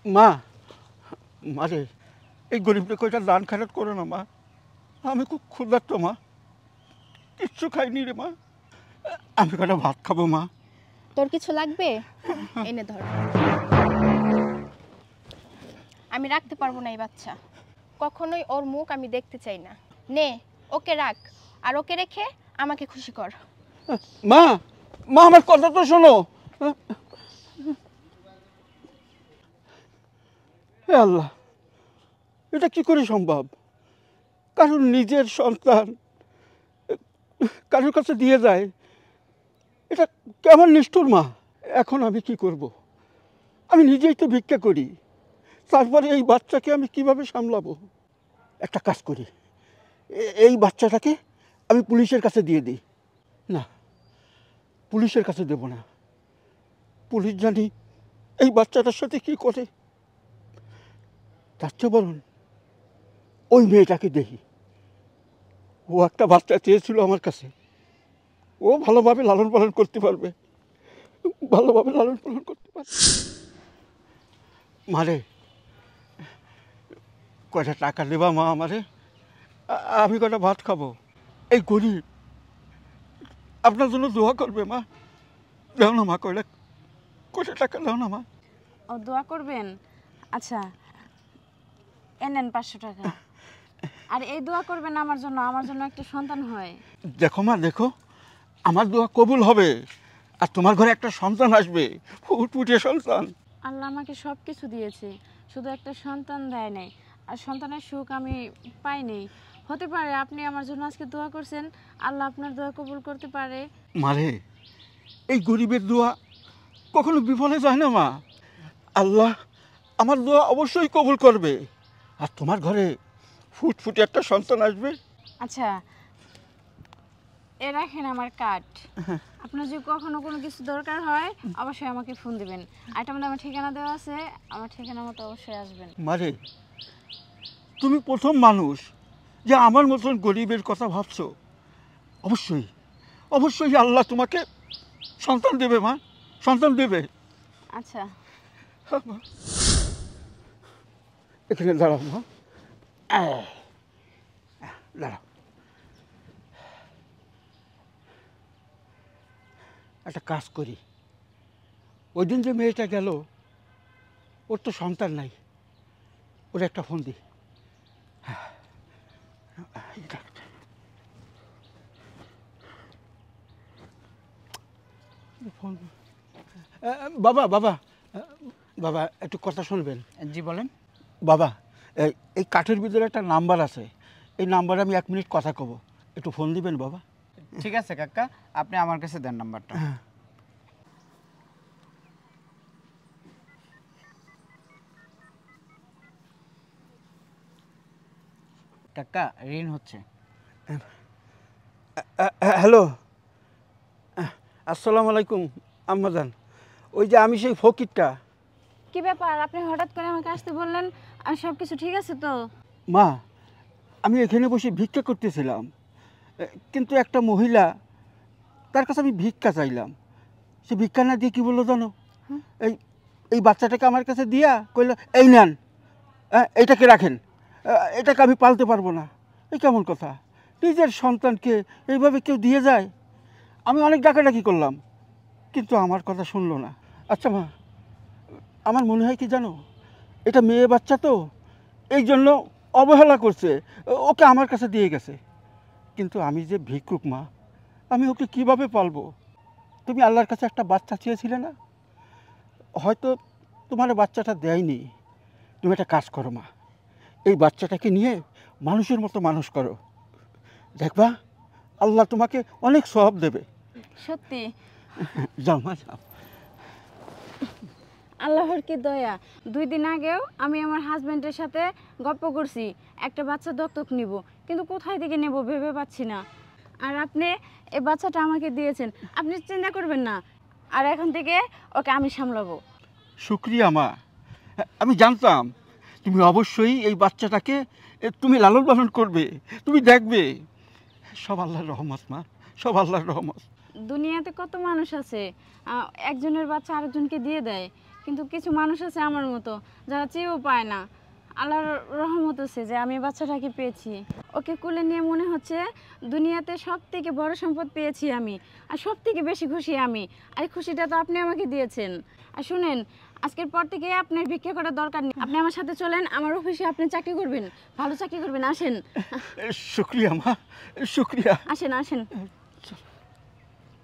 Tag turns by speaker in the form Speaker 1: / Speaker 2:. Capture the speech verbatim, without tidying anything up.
Speaker 1: মা, মারে এই গরিবকে কয়টা দান খারাপ করো না মা, আমি খুব ক্ষুধার্ত মা, কিচ্ছু খাইনি রে মা, আমি কয়টা ভাত খাবো মা।
Speaker 2: তোর কিছু লাগবে এনে ধর। আমি রাখতে পারবো না এই বাচ্চা, কখনোই ওর মুখ আমি দেখতে চাই না। নে ওকে রাখ, আর ওকে রেখে আমাকে খুশি কর।
Speaker 1: মা, মা আমার কথা তো শোনো। হে আল্লাহ, এটা কি করে সম্ভব? কারণ নিজের সন্তান কারোর কাছে দিয়ে যায়, এটা কেমন নিষ্ঠুর মা। এখন আমি কি করব? আমি নিজেই তো ভিক্ষা করি, তারপরে এই বাচ্চাকে আমি কিভাবে সামলাবো? একটা কাজ করি, এই বাচ্চাটাকে আমি পুলিশের কাছে দিয়ে দিই। না, পুলিশের কাছে দেব না, পুলিশ জানি এই বাচ্চাটার সাথে কি করে। তার চেয়ে বরং ওই মেয়েটাকে দেখি, ও একটা বাচ্চা চেয়েছিল আমার কাছে, ও ভালোভাবে লালন পালন করতে পারবে, ভালোভাবে লালন পালন করতে পারবে। মারে কয়টা টাকা দেবা মা আমারে, আমি কয়টা ভাত খাবো। এই গরিব আপনার জন্য দোয়া করবে মা, দাও না মা, কয়টা কয়টা টাকা দাও না মা।
Speaker 3: ও দোয়া করবেন? আচ্ছা এনেন পাঁচশো টাকা। আর এই দোয়া করবেন আমার জন্য, আমার জন্য একটা সন্তান হয়।
Speaker 1: দেখো মা, দেখো আমার দোয়া কবুল হবে, আর তোমার ঘরে একটা সন্তান আসবে, ফুটফুটে সন্তান।
Speaker 3: আল্লাহ আমাকে সব কিছু দিয়েছে, শুধু একটা সন্তান দেয় নাই, আর সন্তানের সুখ আমি পাইনি। হতে পারে আপনি আমার জন্য আজকে দোয়া করছেন, আল্লাহ আপনার দোয়া কবুল করতে পারে।
Speaker 1: মারে এই গরিবের দোয়া কখনো বিফলে যায় না মা, আল্লাহ আমার দোয়া অবশ্যই কবুল করবে, আর তোমার ঘরে ফুটফুটে একটা সন্তান আসবে।
Speaker 3: আচ্ছা এ রাখেন আমার কার্ড, আপনার যদি কখনো কোনো কিছু দরকার হয় অবশ্যই আমাকে ফোন দিবেন। আর এটা মধ্যে আমার ঠিকানা দেওয়া আছে, আমার ঠিকানা মতো অবশ্যই আসবেন।
Speaker 1: মারে তুমি প্রথম মানুষ যে আমার মতন গরিবের কথা ভাবছো, অবশ্যই অবশ্যই আল্লাহ তোমাকে সন্তান দেবে মা, সন্তান দেবে।
Speaker 3: আচ্ছা
Speaker 1: এখানে দাঁড়াও মা, দাঁড়াও। একটা কাজ করি, ওই দিন যে মেয়েটা গেল ওর তো সন্তান নাই, ওর একটা ফোন দিই। ফোন। বাবা বাবা বাবা একটু কথা শুনবেন?
Speaker 4: জি বলেন।
Speaker 1: বাবা এই কাঠের ভিতরে একটা নাম্বার আছে, এই নাম্বারে আমি এক মিনিট কথা কব, একটু ফোন দিবেন বাবা?
Speaker 4: ঠিক আছে কাকা, আপনি আমার কাছে দেন নাম্বারটা। কাকা ঋণ হচ্ছে।
Speaker 1: হ্যালো, আসসালামু আলাইকুম আম্মাজান। ওই যে আমি সেই ফকিরটা।
Speaker 3: কি ব্যাপার, আপনি হঠাৎ করে আমাকে আসতে বললেন? আর সব কিছু ঠিক আছে তো?
Speaker 1: মা, আমি এখানে বসে ভিক্ষা করতেছিলাম, কিন্তু একটা মহিলা, তার কাছে আমি ভিক্ষা চাইলাম, সে ভিক্ষা না দিয়ে কী বললো জানো? এই এই বাচ্চাটাকে আমার কাছে দিয়া কইল, এই নেন, এইটাকে রাখেন, এটাকে আমি পালতে পারবো না। এই কেমন কথা? নিজের সন্তানকে এইভাবে কেউ দিয়ে যায়? আমি অনেক ডাকাডাকি করলাম, কিন্তু আমার কথা শুনলো না। আচ্ছা মা, আমার মনে হয় কি জানো, এটা মেয়ে বাচ্চা তো, এই জন্য অবহেলা করছে, ওকে আমার কাছে দিয়ে গেছে। কিন্তু আমি যে ভিক্ষুক মা, আমি ওকে কিভাবে পালবো? তুমি আল্লাহর কাছে একটা বাচ্চা চেয়েছিলে না, হয়তো তোমার বাচ্চাটা দেয়নি। তুমি একটা কাজ করো মা, এই বাচ্চাটাকে নিয়ে মানুষের মতো মানুষ করো, দেখবা আল্লাহ তোমাকে অনেক সওয়াব দেবে।
Speaker 3: সত্যি?
Speaker 1: যাও মা যাও।
Speaker 3: আল্লাহর কি দয়া, দুই দিন আগেও আমি আমার হাজব্যান্ডের সাথে গল্প করছি একটা বাচ্চা দত্তক নিব, কিন্তু কোথায় থেকে নেব ভেবে পাচ্ছি না। আর আপনি এই বাচ্চাটা আমাকে দিয়েছেন, আপনি চিন্তা করবেন না, আর এখন থেকে ওকে আমি সামলাবো।
Speaker 1: শুক্রিয়া মা, আমি জানতাম তুমি অবশ্যই এই বাচ্চাটাকে তুমি লালন পালন করবে, তুমি দেখবে। সব আল্লাহর রহমত মা, সব আল্লাহর রহমত।
Speaker 3: দুনিয়াতে কত মানুষ আছে একজনের বাচ্চা আরেকজনকে দিয়ে দেয়, কিন্তু কিছু মানুষ আছে আমার মতো যারা চেয়েও পায় না। আল্লাহর রহমত আছে যে আমি বাচ্চাটাকে পেয়েছি। ওকে কোলে নিয়ে মনে হচ্ছে দুনিয়াতে সব থেকে বড় সম্পদ পেয়েছি আমি, আর সব থেকে বেশি খুশি আমি। আর এই খুশিটা তো আপনি আমাকে দিয়েছেন। আর শুনেন, আজকের পর থেকে আপনার ভিক্ষা করার দরকার নেই। আপনি আমার সাথে চলেন, আমার অফিসে আপনি চাকরি করবেন, ভালো চাকরি করবেন। আসেন
Speaker 1: শুক্রিয়া মা, শুক্রিয়া।
Speaker 3: আসেন আসেন।